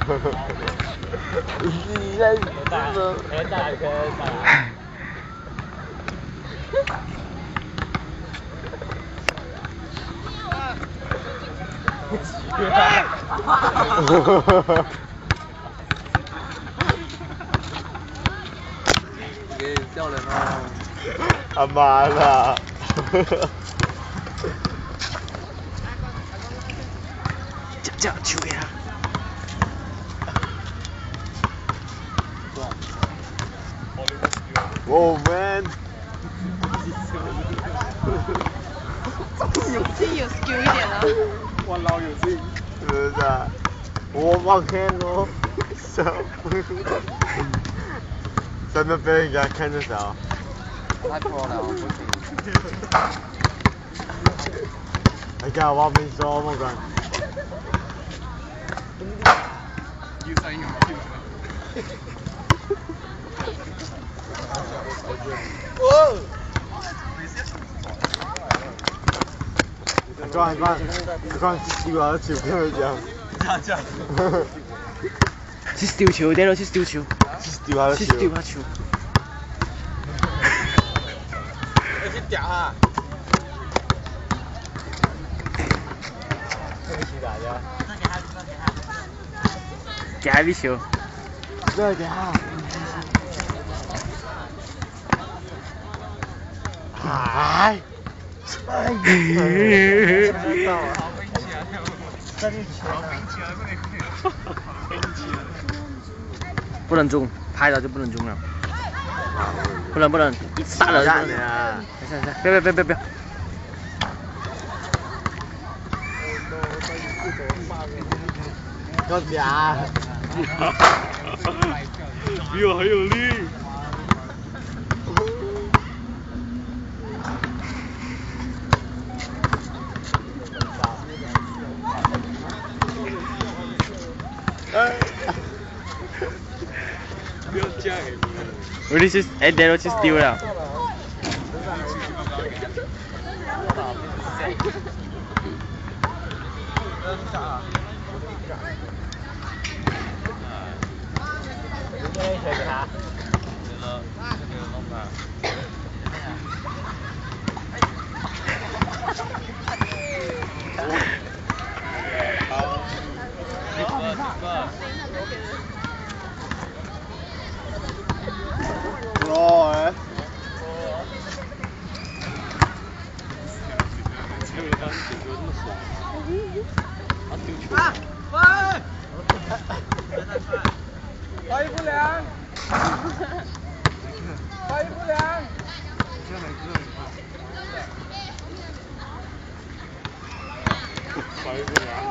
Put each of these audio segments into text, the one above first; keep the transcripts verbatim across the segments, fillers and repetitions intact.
你在什么？哎，大哥，大哥。 给笑人哦！ 他妈的！ 这这球给他。 哦 man！ 有劲有 skill 一点了。 我老有劲，是不是啊？我放开喽，手，真的被人家看着手。 太破了，不行。 哎呀，我没说我讲。 要細眼添啊！ 哦！講講講笑話笑邊個講？ 去丟球，帶落去丟球。 丟下去丟下球。 要去屌啊！對不起大家。 給他一球。 再給他。哎。哎。 不能中，拍到就不能中了。不能不能，一杀了就不能。没事没事，不要不要不要不要。 我假。比我还有力。不要这样。 我哋去，哎，帶落去丟了。 哦哎。啊！喂！发育不良。发育不良。发育不良。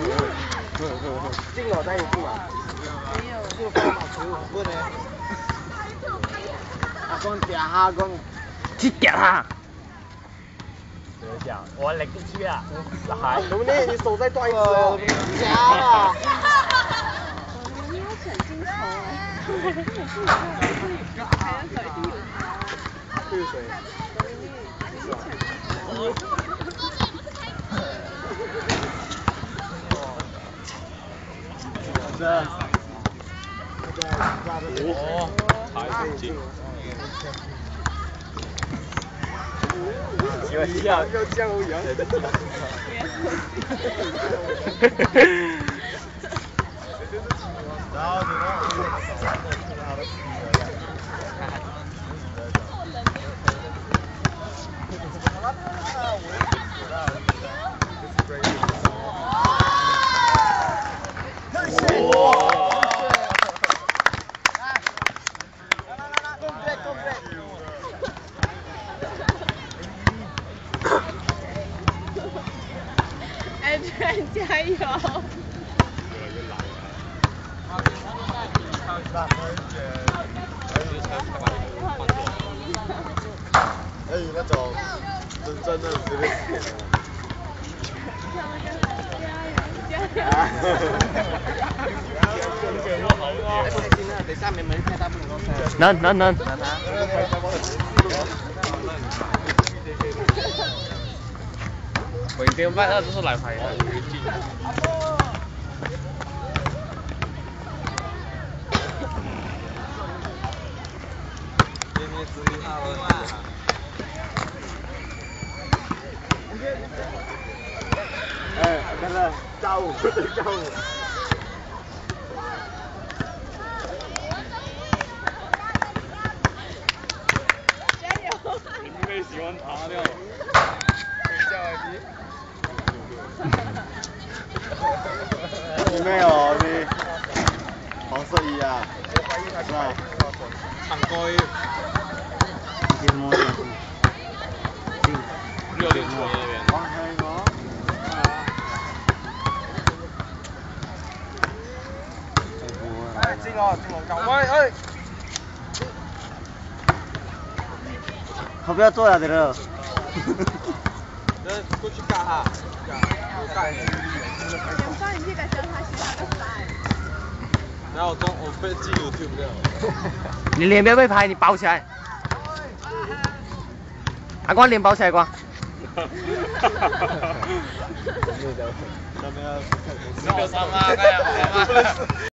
进了再进嘛。没有。这个方法十五分呢。阿公嗲下阿公。 去屌他。 怎么讲？我勒个去啊！来，怎么呢？你手在断一只，夹啊！ 你要整金头哎！还要手一定有他。 这是谁？这。哦，还是进。要笑要酱油羊。然后安全加油！ 哎，那种真真的是个死。 能能能。 我一定办，那都是来牌的。 跳舞，不能跳舞。 加油！ 你妹喜欢爬掉。叫来滴。 你妹哦你，黄色衣啊，是吧？ 唱歌。 节目点六点出那边。 哎，进了进了，赶快哎！ 他不要坐了，这个。 呃，过去干哈？干，干。 先帮你这个叫他洗个澡。 然后我中我被记录去不掉。 你脸不要被拍，你包起来。阿光脸包起来，光。 十个三啊，看呀，三啊。